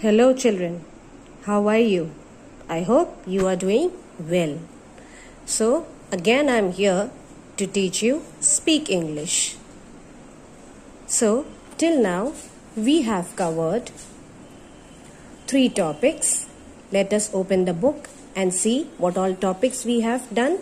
Hello children, how are you? I hope you are doing well. So again I am here to teach you speak English. So till now we have covered 3 topics. Let us open the book and see what all topics we have done.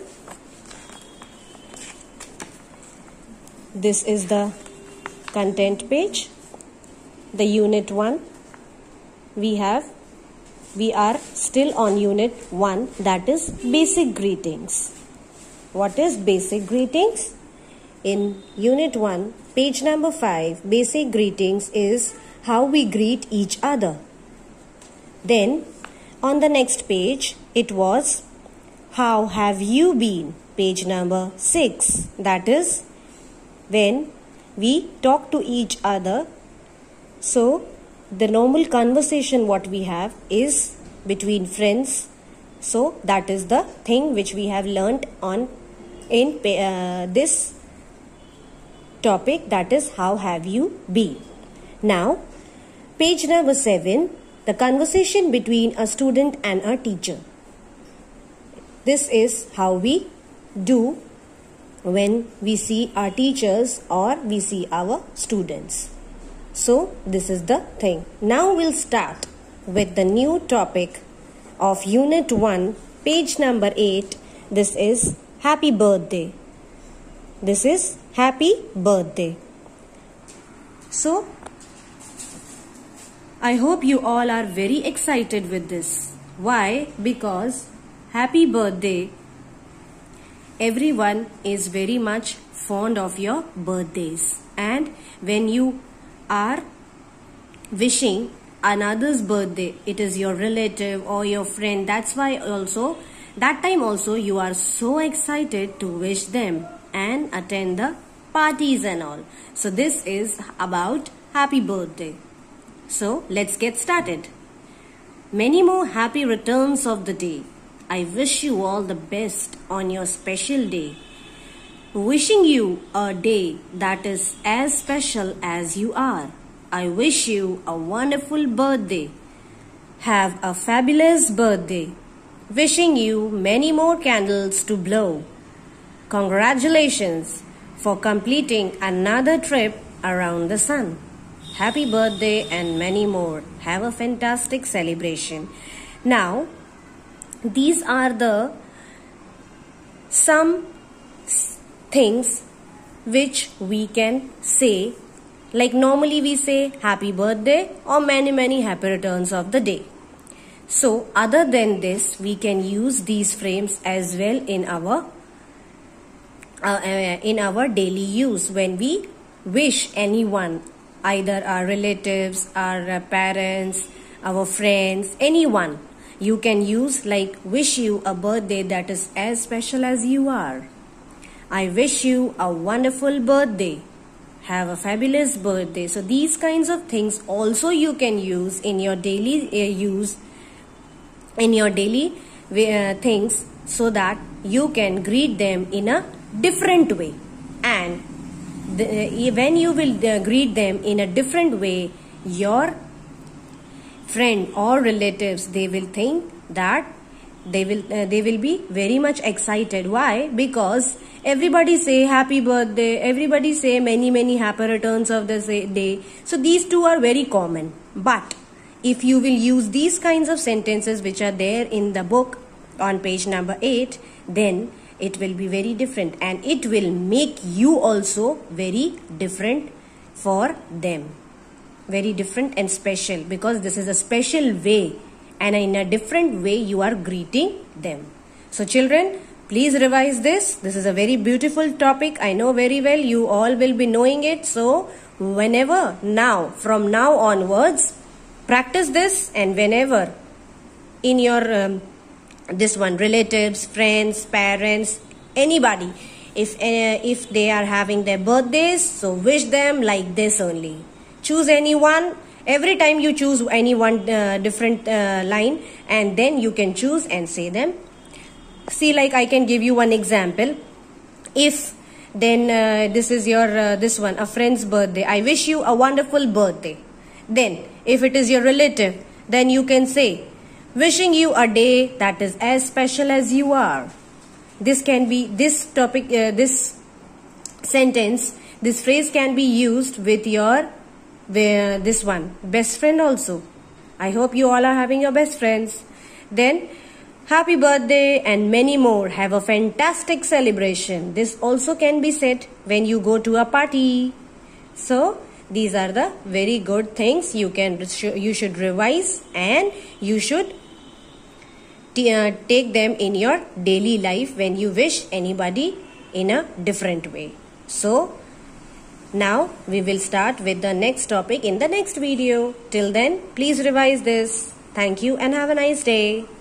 This is the content page, the unit 1. We are still on unit 1, that is basic greetings. What is basic greetings? In unit 1, page number 5, basic greetings is how we greet each other. Then on the next page it was how have you been, page number 6, that is when we talk to each other. So the normal conversation what we have is between friends. So that is the thing which we have learnt in this topic, that is how have you been. Now page number 7, the conversation between a student and a teacher. This is how we do when we see our teachers or we see our students. So this is the thing. Now we'll start with the new topic of unit 1, page number 8. This is happy birthday. This is happy birthday. So I hope you all are very excited with this. Why? Because happy birthday, everyone is very much fond of your birthdays, and when you are wishing another's birthday, it is your relative or your friend, that's why also that time also you are so excited to wish them and attend the parties and all. So this is about happy birthday. So let's get started. Many more happy returns of the day. I wish you all the best on your special day. Wishing you a day that is as special as you are. I wish you a wonderful birthday. Have a fabulous birthday. Wishing you many more candles to blow. Congratulations for completing another trip around the sun. Happy birthday and many more. Have a fantastic celebration. Now, these are the some things which we can say, like normally we say happy birthday or many happy returns of the day. So other than this, we can use these frames as well in our daily use when we wish anyone, either our relatives, our parents, our friends, anyone. You can use like wish you a birthday that is as special as you are. I wish you a wonderful birthday. Have a fabulous birthday. So these kinds of things also you can use in your daily things, so that you can greet them in a different way. And when you will greet them in a different way, your friend or relatives, they will think that they will be very much excited. Why? Because everybody say happy birthday, everybody say many happy returns of the day. So these two are very common. But if you will use these kinds of sentences which are there in the book on page number 8, then it will be very different, and it will make you also very different for them. Very different and special, because this is a special way and in a different way you are greeting them. So children, please revise this. This is a very beautiful topic. I know very well you all will be knowing it. So whenever from now onwards, practice this, and whenever in your this one, relatives, friends, parents, anybody, if they are having their birthdays, so wish them like this only. Choose anyone. Every time you choose any one different line, and then you can choose and say them. See, like I can give you one example. If then this is your this one, a friend's birthday. I wish you a wonderful birthday. Then if it is your relative, then you can say, wishing you a day that is as special as you are. This can be, this sentence, this phrase can be used with your, this one, best friend also. I hope you all are having your best friends. Then, happy birthday and many more. Have a fantastic celebration. This also can be said when you go to a party. So, these are the very good things you should revise, and you should take them in your daily life when you wish anybody in a different way. So, now we will start with the next topic in the next video. Till then, please revise this. Thank you and have a nice day.